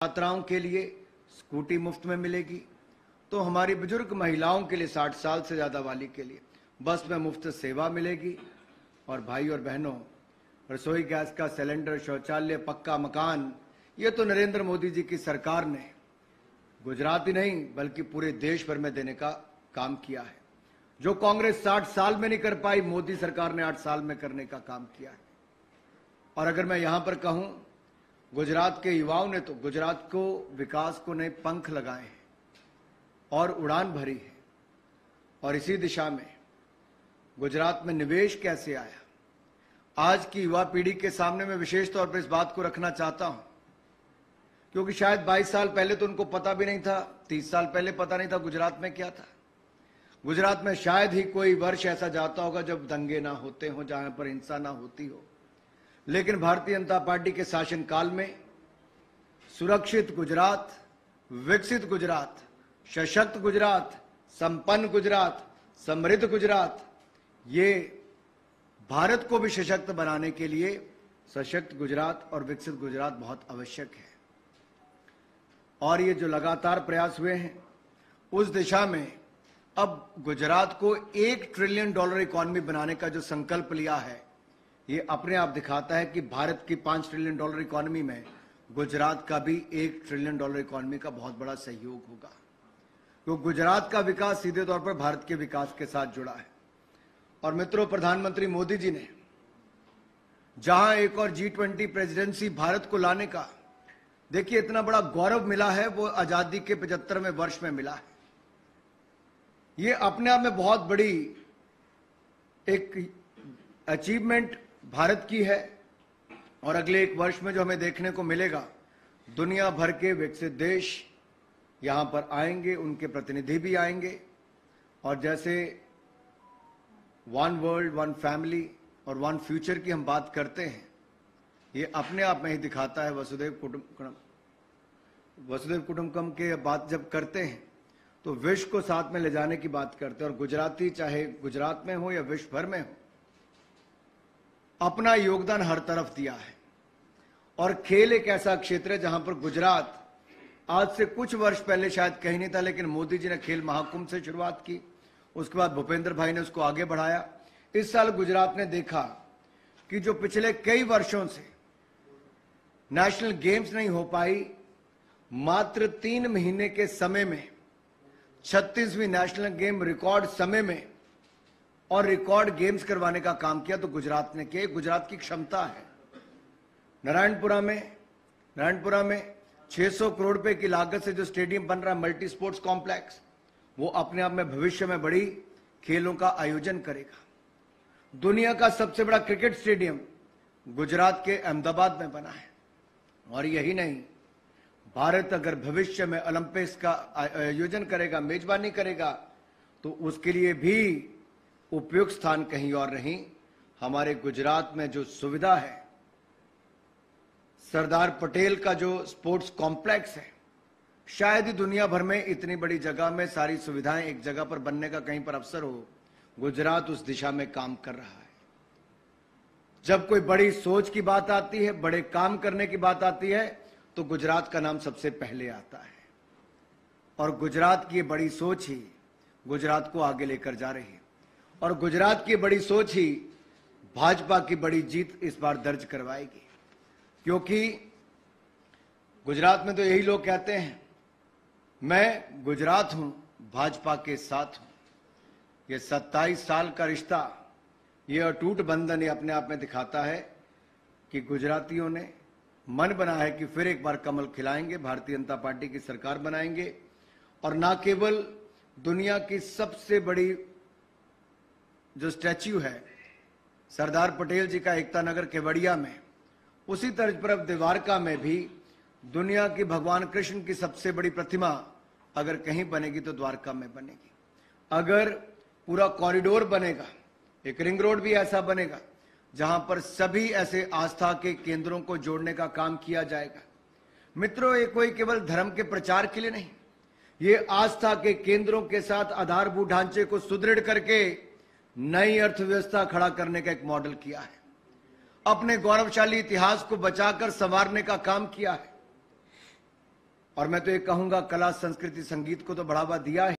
छात्राओं के लिए स्कूटी मुफ्त में मिलेगी, तो हमारी बुजुर्ग महिलाओं के लिए 60 साल से ज़्यादा वाली के लिए बस में मुफ्त सेवा मिलेगी। और भाई और बहनों, रसोई गैस का सिलेंडर, शौचालय, पक्का मकान, ये तो नरेंद्र मोदी जी की सरकार ने गुजरात ही नहीं बल्कि पूरे देश भर में देने का काम किया है। जो कांग्रेस 60 साल में नहीं कर पाई, मोदी सरकार ने 8 साल में करने का काम किया है। और अगर मैं यहां पर कहूं, गुजरात के युवाओं ने तो गुजरात को विकास को नए पंख लगाए हैं और उड़ान भरी है। और इसी दिशा में गुजरात में निवेश कैसे आया, आज की युवा पीढ़ी के सामने मैं विशेष तौर पर इस बात को रखना चाहता हूं, क्योंकि शायद 22 साल पहले तो उनको पता भी नहीं था, 30 साल पहले पता नहीं था गुजरात में क्या था। गुजरात में शायद ही कोई वर्ष ऐसा जाता होगा जब दंगे ना होते हो, जहां पर हिंसा ना होती हो। लेकिन भारतीय जनता पार्टी के शासनकाल में सुरक्षित गुजरात, विकसित गुजरात, सशक्त गुजरात, संपन्न गुजरात, समृद्ध गुजरात, ये भारत को भी सशक्त बनाने के लिए सशक्त गुजरात और विकसित गुजरात बहुत आवश्यक है। और ये जो लगातार प्रयास हुए हैं उस दिशा में अब गुजरात को $1 ट्रिलियन इकोनॉमी बनाने का जो संकल्प लिया है, ये अपने आप दिखाता है कि भारत की $5 ट्रिलियन इकोनॉमी में गुजरात का भी $1 ट्रिलियन इकोनॉमी का बहुत बड़ा सहयोग होगा। तो गुजरात का विकास सीधे तौर पर भारत के विकास के साथ जुड़ा है। और मित्रों, प्रधानमंत्री मोदी जी ने जहां एक और G20 प्रेसिडेंसी भारत को लाने का, देखिए इतना बड़ा गौरव मिला है, वो आजादी के 75वें वर्ष में मिला है। ये अपने आप में बहुत बड़ी एक अचीवमेंट भारत की है। और अगले 1 वर्ष में जो हमें देखने को मिलेगा, दुनिया भर के विकसित देश यहां पर आएंगे, उनके प्रतिनिधि भी आएंगे। और जैसे वन वर्ल्ड, वन फैमिली और वन फ्यूचर की हम बात करते हैं, ये अपने आप में ही दिखाता है वसुधैव कुटुंबकम के बात जब करते हैं तो विश्व को साथ में ले जाने की बात करते हैं। और गुजराती चाहे गुजरात में हो या विश्व भर में हो, अपना योगदान हर तरफ दिया है। और खेल एक ऐसा क्षेत्र है जहां पर गुजरात आज से कुछ वर्ष पहले शायद कहीं नहीं था, लेकिन मोदी जी ने खेल महाकुंभ से शुरुआत की, उसके बाद भूपेंद्र भाई ने उसको आगे बढ़ाया। इस साल गुजरात ने देखा कि जो पिछले कई वर्षों से नेशनल गेम्स नहीं हो पाई, मात्र 3 महीने के समय में 36वीं नेशनल गेम रिकॉर्ड समय में और रिकॉर्ड गेम्स करवाने का काम किया। तो गुजरात ने किया, गुजरात की क्षमता है। नारायणपुरा में 600 करोड़ रुपए की लागत से जो स्टेडियम बन रहा है, मल्टी स्पोर्ट्स कॉम्प्लेक्स, वो अपने आप में भविष्य में बड़ी खेलों का आयोजन करेगा। दुनिया का सबसे बड़ा क्रिकेट स्टेडियम गुजरात के अहमदाबाद में बना है। और यही नहीं, भारत अगर भविष्य में ओलंपिक्स का आयोजन करेगा, मेजबानी करेगा, तो उसके लिए भी उपयुक्त स्थान कहीं और नहीं, हमारे गुजरात में जो सुविधा है, सरदार पटेल का जो स्पोर्ट्स कॉम्प्लेक्स है, शायद ही दुनिया भर में इतनी बड़ी जगह में सारी सुविधाएं एक जगह पर बनने का कहीं पर अवसर हो। गुजरात उस दिशा में काम कर रहा है। जब कोई बड़ी सोच की बात आती है, बड़े काम करने की बात आती है, तो गुजरात का नाम सबसे पहले आता है। और गुजरात की बड़ी सोच ही गुजरात को आगे लेकर जा रही है। और गुजरात की बड़ी सोच ही भाजपा की बड़ी जीत इस बार दर्ज करवाएगी। क्योंकि गुजरात में तो यही लोग कहते हैं, मैं गुजरात हूं, भाजपा के साथ हूं। ये 27 साल का रिश्ता, ये अटूट बंधन, ये अपने आप में दिखाता है कि गुजरातियों ने मन बना है कि फिर एक बार कमल खिलाएंगे, भारतीय जनता पार्टी की सरकार बनाएंगे। और ना केवल दुनिया की सबसे बड़ी जो स्टैच्यू है सरदार पटेल जी का एकता नगर केवड़िया में, उसी तर्ज पर अब द्वारका में भी दुनिया की भगवान कृष्ण की सबसे बड़ी प्रतिमा अगर कहीं बनेगी तो द्वारका में बनेगी। अगर पूरा कॉरिडोर बनेगा, एक रिंग रोड भी ऐसा बनेगा जहां पर सभी ऐसे आस्था के केंद्रों को जोड़ने का काम किया जाएगा। मित्रों, ये कोई केवल धर्म के प्रचार के लिए नहीं, ये आस्था के केंद्रों के साथ आधारभूत ढांचे को सुदृढ़ करके नई अर्थव्यवस्था खड़ा करने का एक मॉडल किया है। अपने गौरवशाली इतिहास को बचाकर संवारने का काम किया है। और मैं तो ये कहूंगा, कला संस्कृति संगीत को तो बढ़ावा दिया है,